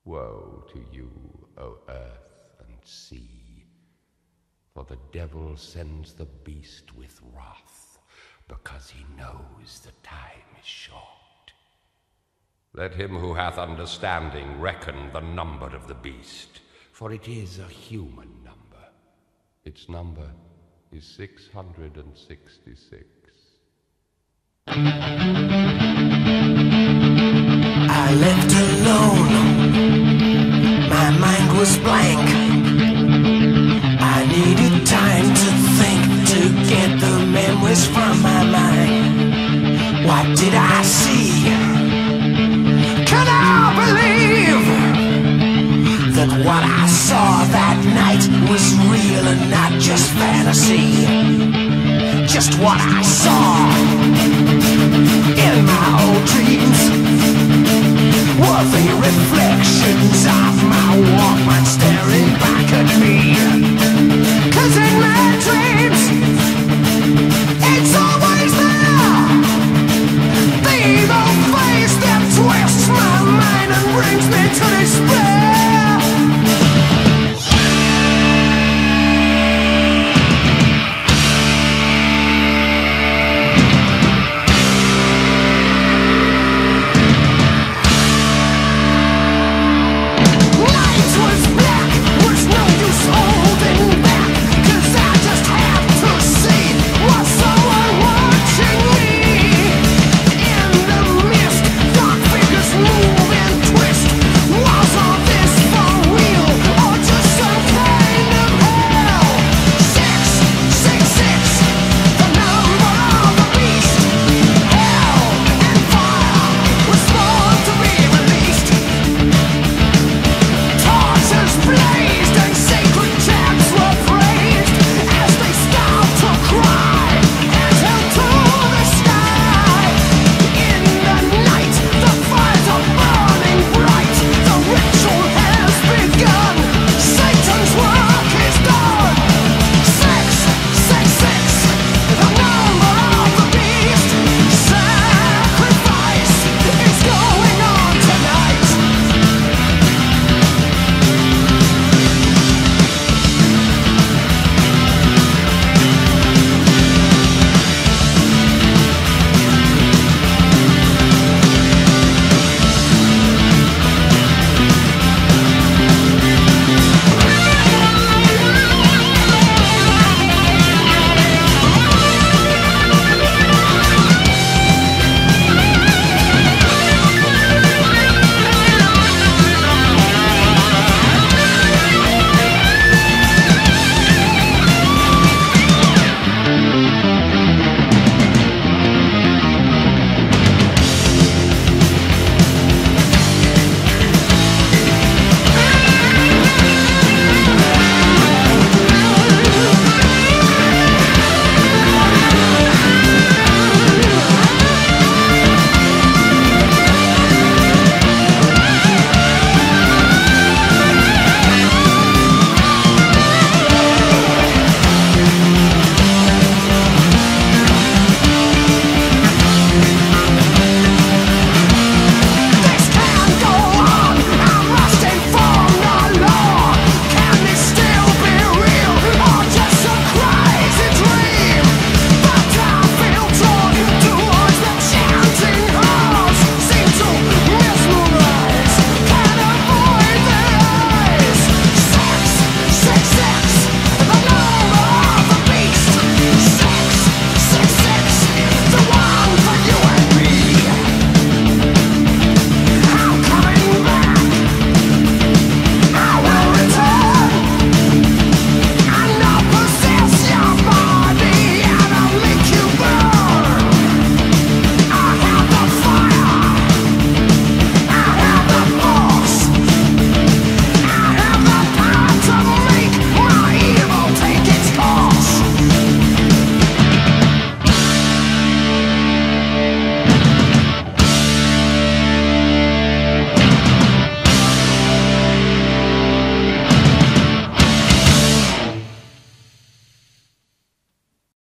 Woe to you, O earth and sea, for the devil sends the beast with wrath, because he knows the time is short. Let him who hath understanding reckon the number of the beast, for it is a human number. Its number is 666. I left alone, my mind was blank. I needed time to think, to get the memories from my mind. What did I see? Can I believe that what I saw that night was real and not just fantasy? Just what I saw in my old dreams were the reflections of